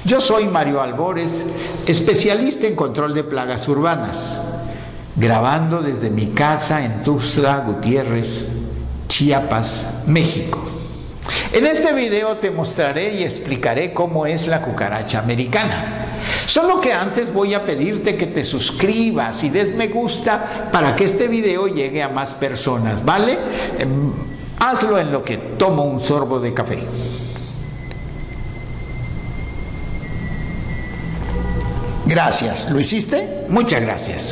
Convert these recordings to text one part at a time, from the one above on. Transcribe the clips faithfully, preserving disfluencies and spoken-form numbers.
Yo soy Mario Albores, especialista en control de plagas urbanas, grabando desde mi casa en Tuxtla Gutiérrez, Chiapas, México. En este video te mostraré y explicaré cómo es la cucaracha americana. Solo que antes voy a pedirte que te suscribas y des me gusta para que este video llegue a más personas, ¿vale? Eh, hazlo en lo que tomo un sorbo de café. Gracias. ¿Lo hiciste? Muchas gracias.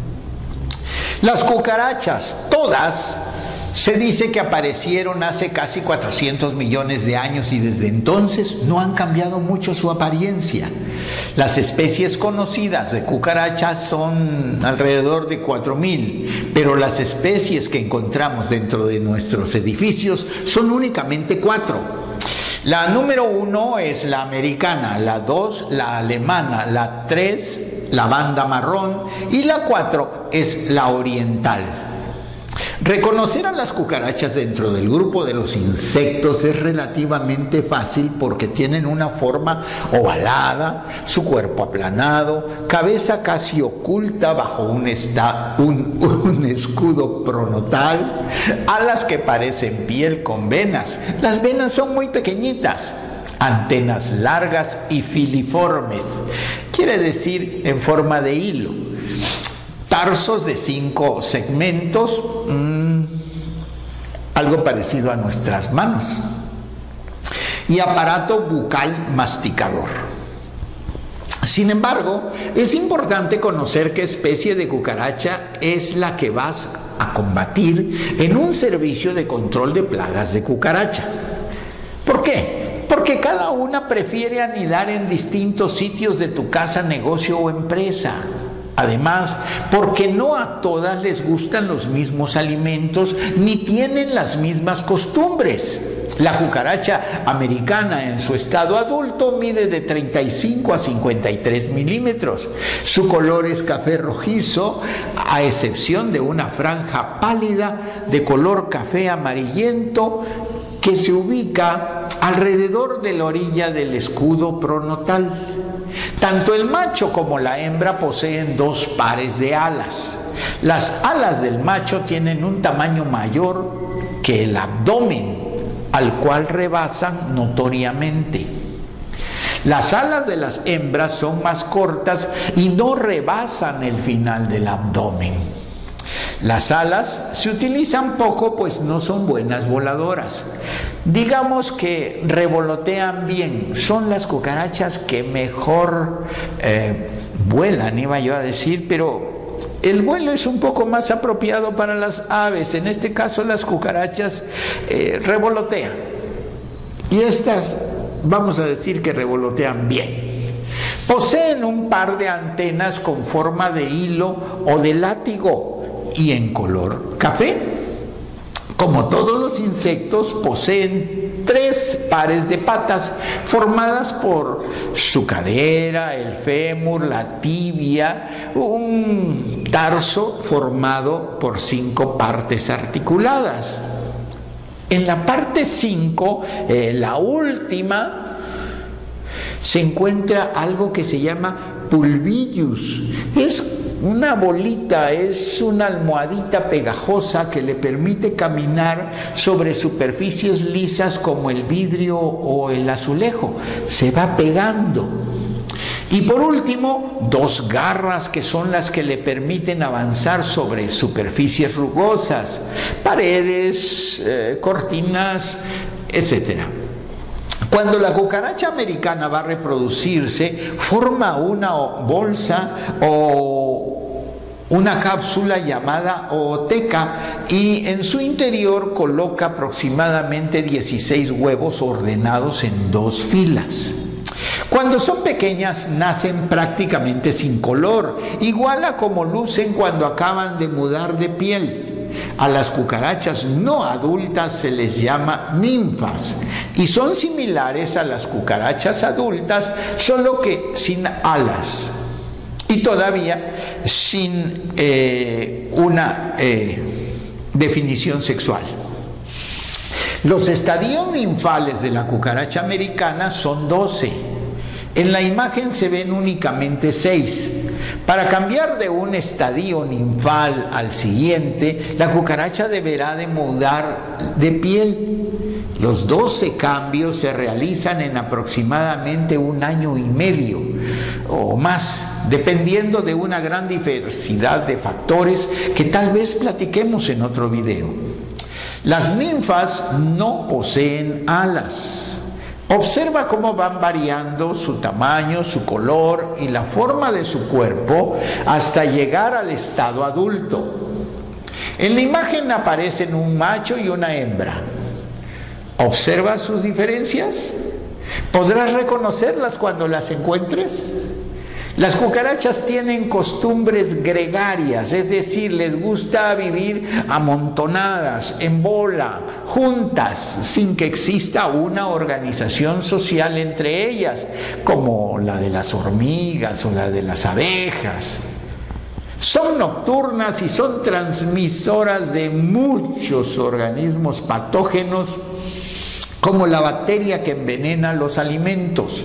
Las cucarachas, todas, se dice que aparecieron hace casi cuatrocientos millones de años y desde entonces no han cambiado mucho su apariencia. Las especies conocidas de cucarachas son alrededor de cuatro mil, pero las especies que encontramos dentro de nuestros edificios son únicamente cuatro. La número uno es la americana, la dos la alemana, la tres la banda marrón y la cuatro es la oriental. Reconocer a las cucarachas dentro del grupo de los insectos es relativamente fácil porque tienen una forma ovalada, su cuerpo aplanado, cabeza casi oculta bajo un, esta, un, un escudo pronotal, alas que parecen piel con venas. Las venas son muy pequeñitas, antenas largas y filiformes, quiere decir en forma de hilo. Tarsos de cinco segmentos, mmm, algo parecido a nuestras manos, y aparato bucal masticador. Sin embargo, es importante conocer qué especie de cucaracha es la que vas a combatir en un servicio de control de plagas de cucaracha. ¿Por qué? Porque cada una prefiere anidar en distintos sitios de tu casa, negocio o empresa. Además, porque no a todas les gustan los mismos alimentos ni tienen las mismas costumbres. La cucaracha americana en su estado adulto mide de treinta y cinco a cincuenta y tres milímetros. Su color es café rojizo, a excepción de una franja pálida de color café amarillento que se ubica alrededor de la orilla del escudo pronotal. Tanto el macho como la hembra poseen dos pares de alas. Las alas del macho tienen un tamaño mayor que el abdomen, al cual rebasan notoriamente. Las alas de las hembras son más cortas y no rebasan el final del abdomen. Las alas se utilizan poco, pues no son buenas voladoras. Digamos que revolotean bien, son las cucarachas que mejor eh, vuelan, iba yo a decir, pero el vuelo es un poco más apropiado para las aves. En este caso las cucarachas eh, revolotean, y estas vamos a decir que revolotean bien. Poseen un par de antenas con forma de hilo o de látigo y en color café. Como todos los insectos, poseen tres pares de patas formadas por su cadera, el fémur, la tibia, un tarso formado por cinco partes articuladas. En la parte cinco, eh, la última, se encuentra algo que se llama pulvillus. Es una bolita, es una almohadita pegajosa que le permite caminar sobre superficies lisas como el vidrio o el azulejo. Se va pegando. Y por último, dos garras que son las que le permiten avanzar sobre superficies rugosas, paredes, eh, cortinas, etcétera. Cuando la cucaracha americana va a reproducirse, forma una bolsa o una cápsula llamada ooteca y en su interior coloca aproximadamente dieciséis huevos ordenados en dos filas. Cuando son pequeñas nacen prácticamente sin color, igual a como lucen cuando acaban de mudar de piel. A las cucarachas no adultas se les llama ninfas y son similares a las cucarachas adultas, solo que sin alas y todavía sin eh, una eh, definición sexual. Los estadios ninfales de la cucaracha americana son doce. En la imagen se ven únicamente seis. Para cambiar de un estadio ninfal al siguiente, la cucaracha deberá de mudar de piel. Los doce cambios se realizan en aproximadamente un año y medio o más, dependiendo de una gran diversidad de factores que tal vez platiquemos en otro video. Las ninfas no poseen alas. Observa cómo van variando su tamaño, su color y la forma de su cuerpo hasta llegar al estado adulto. En la imagen aparecen un macho y una hembra. ¿Observa sus diferencias? ¿Podrás reconocerlas cuando las encuentres? Las cucarachas tienen costumbres gregarias, es decir, les gusta vivir amontonadas, en bola, juntas, sin que exista una organización social entre ellas, como la de las hormigas o la de las abejas. Son nocturnas y son transmisoras de muchos organismos patógenos, como la bacteria que envenena los alimentos.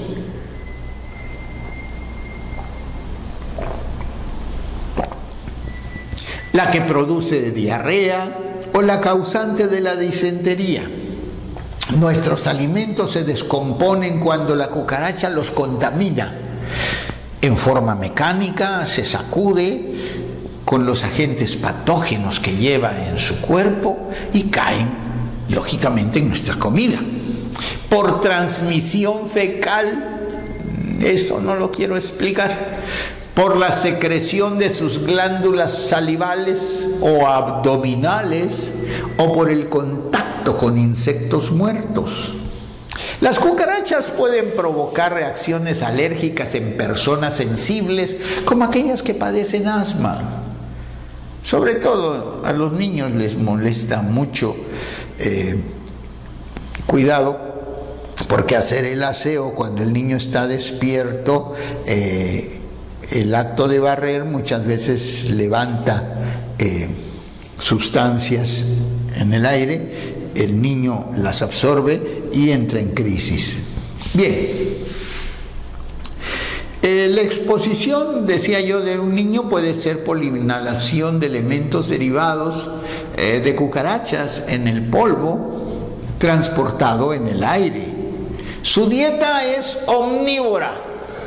La que produce diarrea o la causante de la disentería. Nuestros alimentos se descomponen cuando la cucaracha los contamina. En forma mecánica se sacude con los agentes patógenos que lleva en su cuerpo y caen, lógicamente, en nuestra comida. Por transmisión fecal, eso no lo quiero explicar. Por la secreción de sus glándulas salivales o abdominales o por el contacto con insectos muertos. Las cucarachas pueden provocar reacciones alérgicas en personas sensibles, como aquellas que padecen asma. Sobre todo a los niños les molesta mucho. Eh, cuidado, porque hacer el aseo cuando el niño está despierto, eh, el acto de barrer muchas veces levanta eh, sustancias en el aire, el niño las absorbe y entra en crisis. Bien, eh, la exposición, decía yo, de un niño puede ser por inhalación de elementos derivados eh, de cucarachas en el polvo transportado en el aire. Su dieta es omnívora.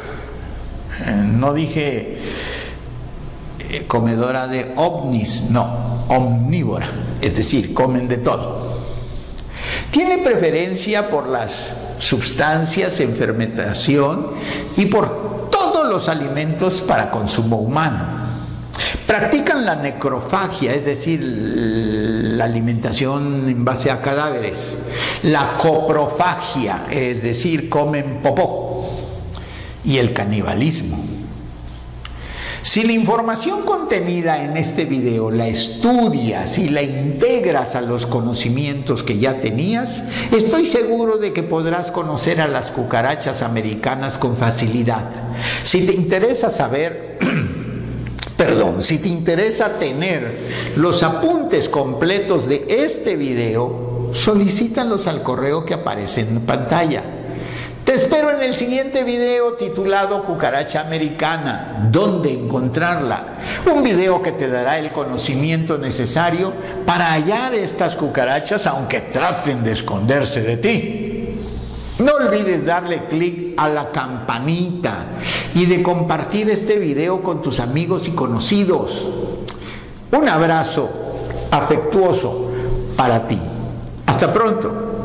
No dije eh, comedora de ovnis, no, omnívora, es decir, comen de todo. Tiene preferencia por las sustancias en fermentación y por todos los alimentos para consumo humano. Practican la necrofagia, es decir, la alimentación en base a cadáveres. La coprofagia, es decir, comen popó. Y el canibalismo. Si la información contenida en este video la estudias y la integras a los conocimientos que ya tenías, estoy seguro de que podrás conocer a las cucarachas americanas con facilidad. Si te interesa saber, perdón, si te interesa tener los apuntes completos de este video, solicítalos al correo que aparece en pantalla. Te espero en el siguiente video titulado Cucaracha Americana, ¿dónde encontrarla? Un video que te dará el conocimiento necesario para hallar estas cucarachas aunque traten de esconderse de ti. No olvides darle clic a la campanita y de compartir este video con tus amigos y conocidos. Un abrazo afectuoso para ti. Hasta pronto.